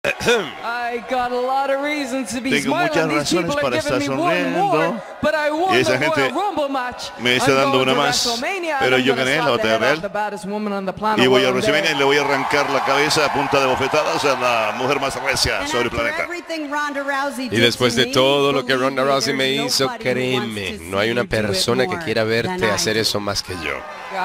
Tengo muchas razones para estar sonriendo. Y esa gente me está dando una más. Pero yo gané la batalla real. Y voy a WrestleMania y le voy a arrancar la cabeza a punta de bofetadas a la mujer más recia sobre el planeta. Y después de todo lo que Ronda Rousey me hizo, créeme, no hay una persona que quiera verte hacer eso más que yo.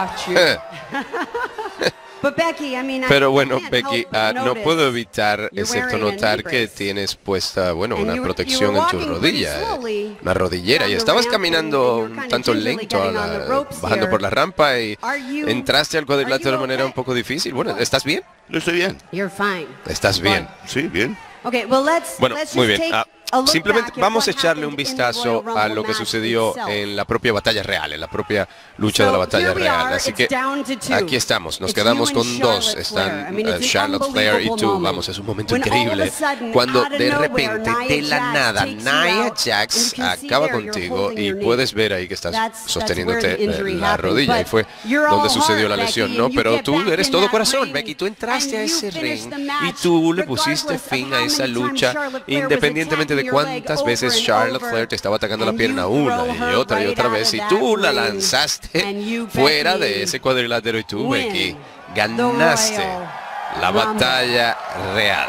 Pero bueno, Becky, no puedo evitar, excepto notar que tienes puesta, bueno, una protección en tu rodilla, una rodillera, y estabas caminando un tanto lento, bajando por la rampa, y entraste al cuadrilátero de manera un poco difícil. Bueno, ¿estás bien? Yo estoy bien. ¿Estás bien? Sí, bien. Bueno, muy bien. Simplemente vamos a echarle un vistazo a lo que sucedió en la propia batalla real, en la propia lucha de la batalla real. Así que aquí estamos, nos quedamos con dos. Están Charlotte Flair y tú. Vamos, es un momento increíble. Cuando de repente, de la nada, Nia Jax acaba contigo y puedes ver ahí que estás sosteniéndote la rodilla. Y fue donde sucedió la lesión, ¿no? Pero tú eres todo corazón, Becky. Tú entraste a ese ring y tú le pusiste fin a esa lucha, independientemente de cuántas veces Charlotte Flair te estaba atacando la pierna una y otra vez, y tú la lanzaste fuera de ese cuadrilátero, y tú, Becky, ganaste la batalla real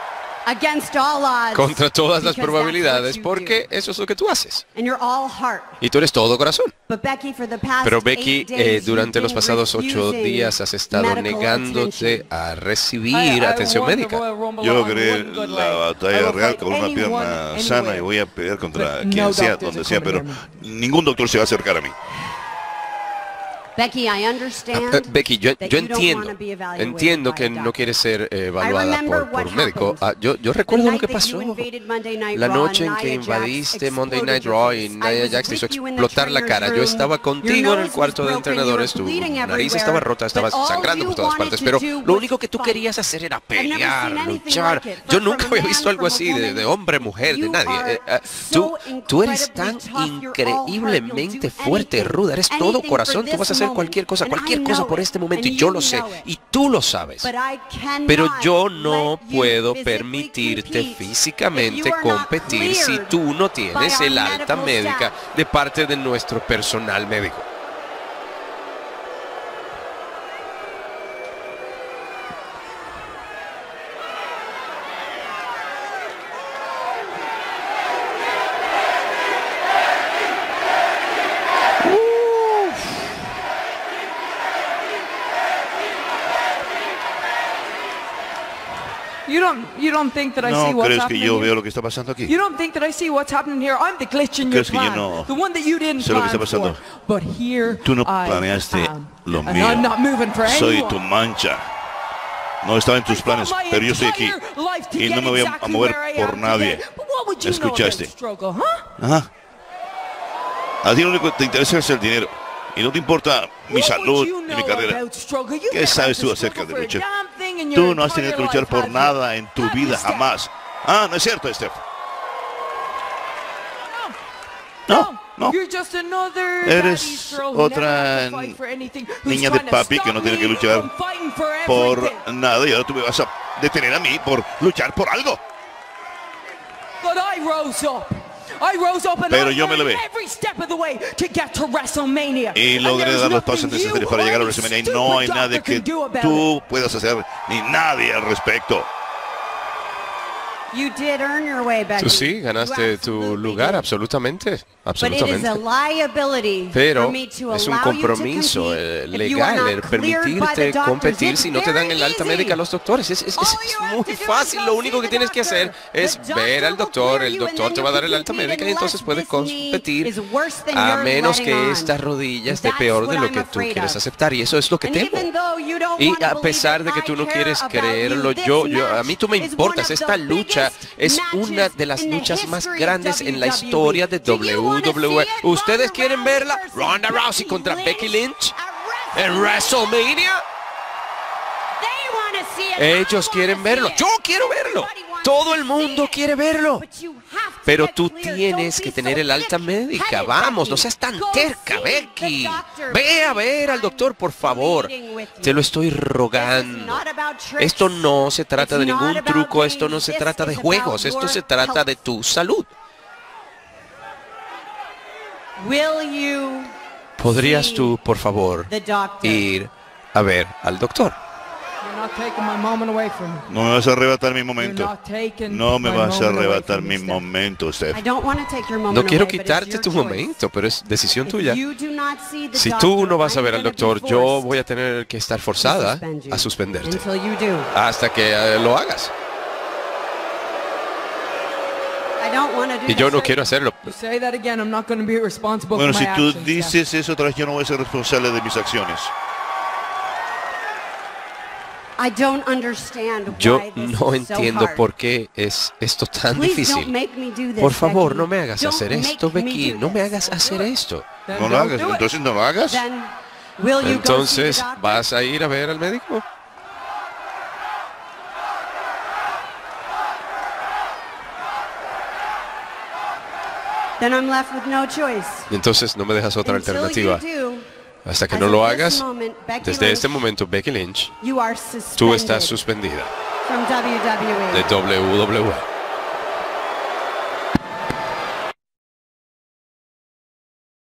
contra todas las probabilidades, porque eso es lo que tú haces y tú eres todo corazón. Pero Becky, durante los pasados 8 días has estado negándote a recibir atención médica. Yo logré la batalla real con una pierna sana y voy a pelear contra quien sea, donde sea, pero ningún doctor se va a acercar a mí. Becky, yo entiendo que no quieres ser evaluada por un médico. Yo recuerdo lo que pasó la noche en que invadiste Monday Night Raw y Nia Jax te hizo explotar la cara. Yo estaba contigo en el cuarto de entrenadores, tu nariz estaba rota, estabas sangrando por todas partes, pero lo único que tú querías hacer era pelear, luchar. Yo nunca había visto algo así de hombre, mujer, de nadie. Tú eres tan increíblemente fuerte, ruda, eres todo corazón. Tú vas a hacer cualquier cosa por este momento, y yo lo sé, y tú lo sabes. Pero yo no puedo permitirte físicamente competir si tú no tienes el alta médica de parte de nuestro personal médico. No crees que yo veo lo que está pasando aquí. ¿Crees que yo no sé lo que está pasando? Tú no planeaste lo mío. Soy tu mancha. No estaba en tus planes, pero yo estoy aquí y no me voy a mover por nadie. ¿Escuchaste? Ajá. A ti lo único que te interesa es el dinero y no te importa mi salud y mi carrera. ¿Qué sabes tú acerca de lucha? Tú no has tenido que luchar por nada en tu vida jamás. Ah, no es cierto, Steph. No. Eres otra niña de papi que no tiene que luchar por nada, y ahora tú me vas a detener a mí por luchar por algo. Pero yo me levé y logré dar los pasos necesarios para llegar a WrestleMania, y no hay nada que tú puedas hacer ni nadie al respecto. Tú sí ganaste tu lugar, absolutamente. Pero es un compromiso legal el permitirte competir si no te dan el alta médica a los doctores. Es muy fácil, lo único que tienes que hacer es ver al doctor, el doctor te va a dar el alta médica y entonces puedes competir, a menos que esta rodilla esté peor de lo que tú quieres aceptar, y eso es lo que temo. Y a pesar de que tú no quieres creerlo, a mí tú me importas. Esta lucha es una de las luchas más grandes en la historia de WWE. ¿Ustedes quieren verla? Ronda Rousey contra Becky Lynch en WrestleMania. Ellos quieren verlo. Yo quiero verlo. Todo el mundo quiere verlo. Pero tú tienes que tener el alta médica. Vamos, no seas tan terca, Becky. Ve a ver al doctor, por favor. Te lo estoy rogando. Esto no se trata de ningún truco, esto no se trata de juegos, esto se trata de tu salud. ¿Podrías tú, por favor, ir a ver al doctor? No me vas a arrebatar mi momento. No me vas a arrebatar mi momento, Steph. No quiero quitarte tu momento, pero es decisión tuya. Si tú no vas a ver al doctor, yo voy a tener que estar forzada a suspenderte hasta que lo hagas. Y yo no quiero hacerlo. Bueno, si tú dices eso otra vez, yo no voy a ser responsable de mis acciones. Yo no entiendo por qué es esto tan difícil. Por favor, no me hagas hacer esto, Becky. No me hagas hacer esto. No lo hagas. Entonces no lo hagas. Entonces, ¿vas a ir a ver al médico? Y entonces no me dejas otra alternativa. Hasta que no lo hagas, desde este momento, Becky Lynch, tú estás suspendida de WWE.